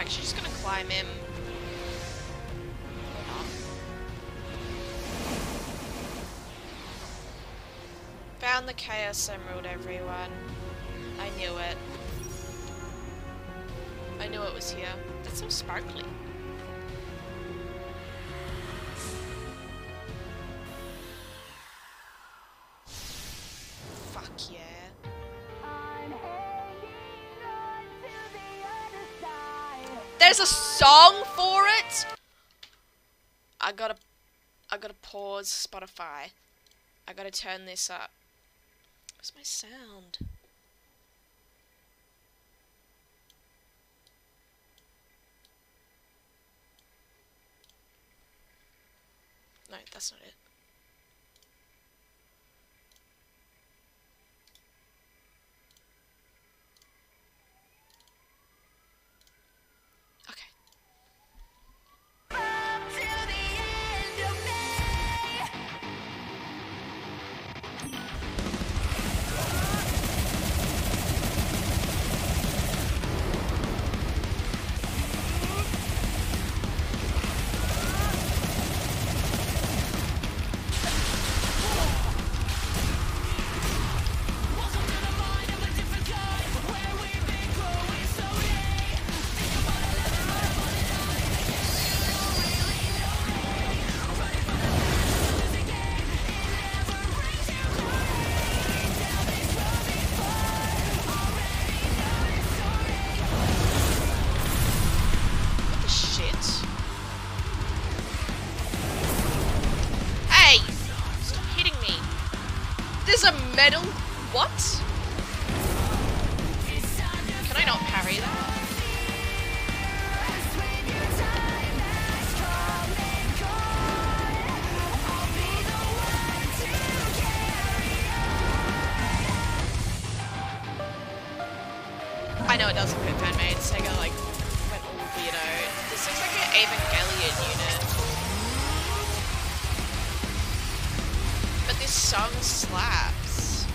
actually just gonna climb him. Found the Chaos Emerald, everyone. I knew it. I knew it was here. That's so sparkly. Fuck yeah. There's a song for it! I gotta pause Spotify. I gotta turn this up. Where's my sound? No, that's not it. Okay. There's a medal? What? Can I not parry that? I know it doesn't fit fan-made, Sega like went all weirdo. This looks like an Evangelion unit. But this song slaps.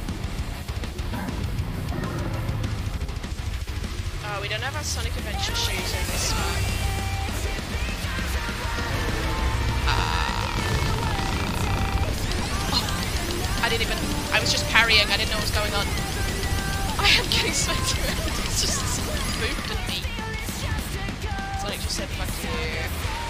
Oh, we don't have our Sonic Adventure shoes in this one. Oh, I was just parrying, I didn't know what was going on. I am getting so tired, it's just moved at me. Sonic just said fuck you.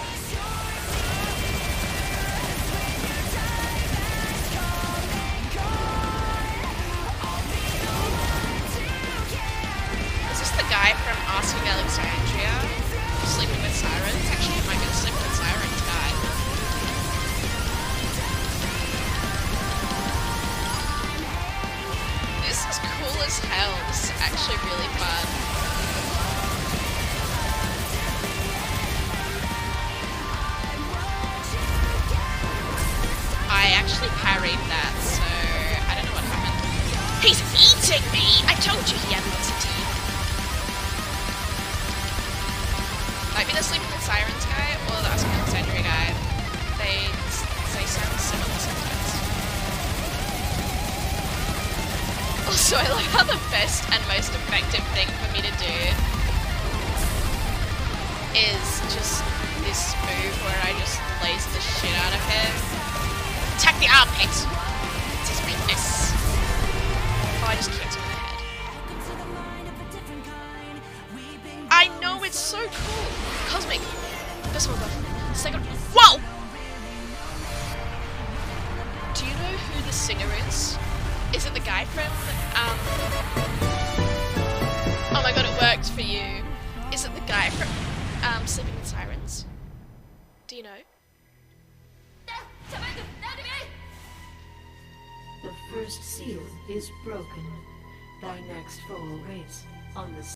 Guy from Asking Alexandria, Sleeping with Sirens. Actually, you might be the Sleeping with Sirens guy. This is cool as hell. This is actually really fun. I actually parried that, so I don't know what happened. He's eating me! I told you he had lots of teeth. Might be the Sleeping with Sirens guy or the Asking Alexandria guy. They sound similar sometimes. Also, I like how the best and most effective thing for me to do is just this move where I just laze the shit out of him. Attack the armpit! It's his weakness. Oh, I just kicked him in the head. I know, it's so cool! Cosmic! First of all, second. Whoa! Do you know who the singer is? Is it the guy from, oh my god, it worked for you. Is it the guy from, Sleeping with Sirens? Do you know? The first seal is broken. Thy next fall waits on the